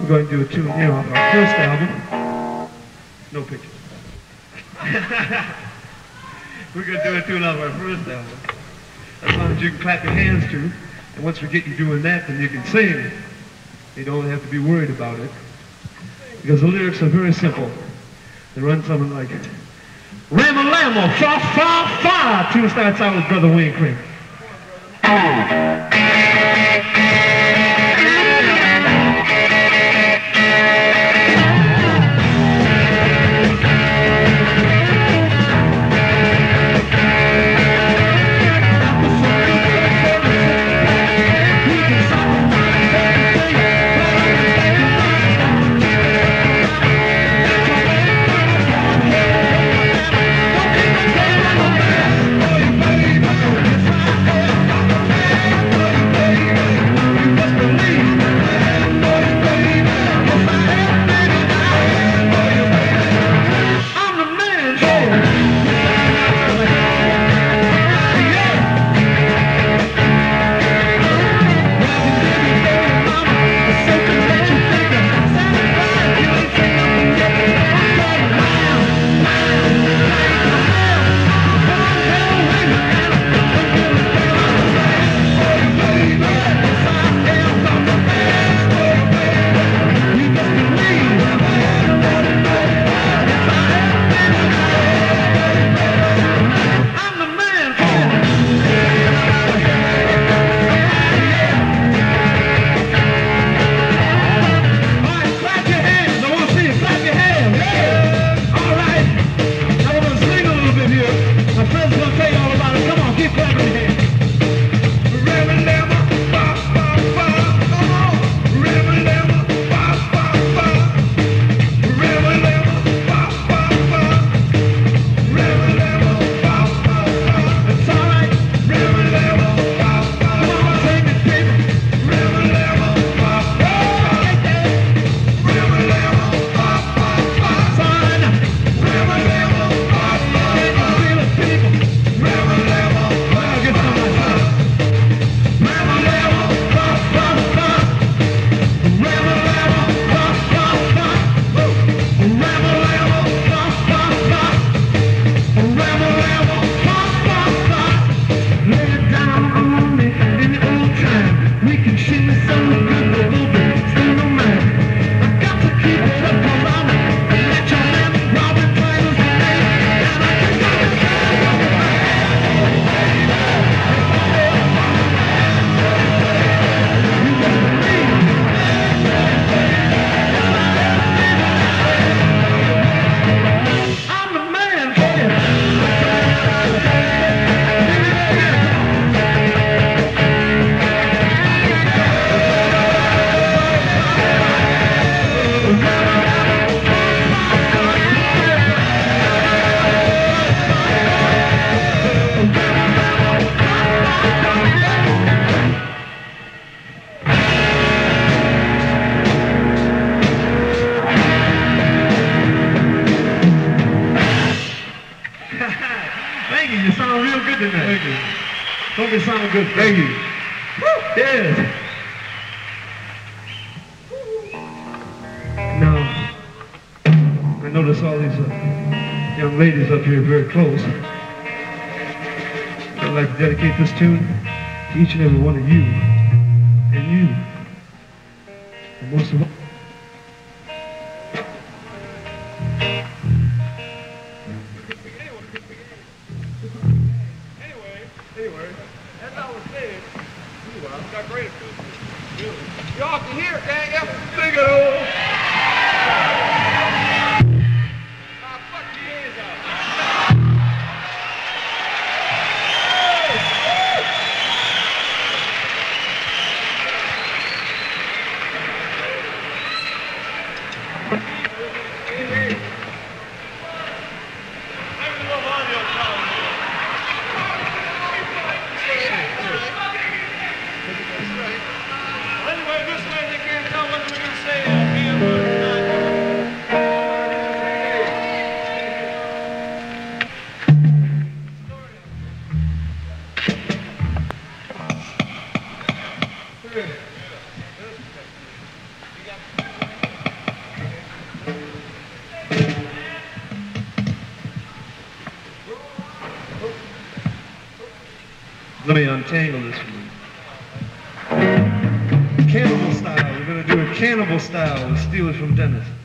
We're going to do a tune here off our first album. No pictures. We're going to do a tune off our first album. As long as you can clap your hands to. And once we get you doing that, then you can sing. You don't have to be worried about it. Because the lyrics are very simple. They run something like, Rama Lama, fa fa fa. Tune starts out with Brother Wayne Cream. Sounding good, thank you. Yes. Now, I notice all these young ladies up here very close. I'd like to dedicate this tune to each and every one of you, and you, and most of all. Y'all can hear it, can't you? Sing it all. Fuck your ears out. Let me untangle this for you. Cannibal style. We're going to do a cannibal style with Steal It From Dennis.